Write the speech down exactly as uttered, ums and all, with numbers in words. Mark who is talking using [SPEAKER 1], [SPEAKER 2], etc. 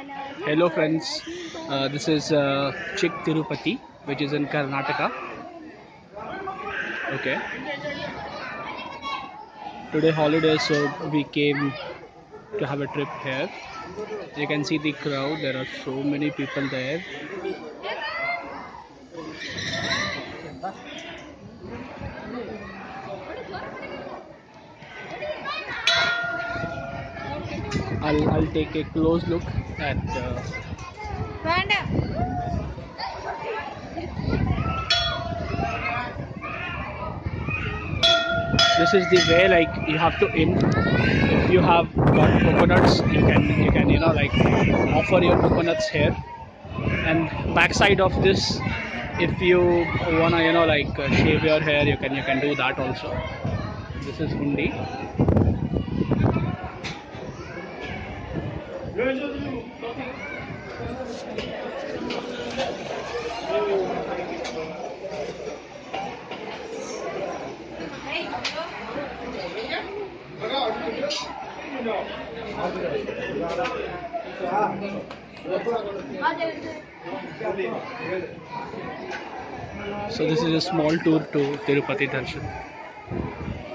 [SPEAKER 1] Hello friends, uh, this is uh, Chikka Tirupathi, which is in Karnataka. Okay, today holiday, so we came to have a trip here. You can see the crowd, there are so many people there. I'll, I'll take a close look at uh, this is the way, like you have to in. If you have got coconuts, you can you can you know like offer your coconuts here. And backside of this, if you wanna you know like uh, shave your hair, you can you can do that also. This is Hundi. So this is a small tour to Tirupathi Darshan.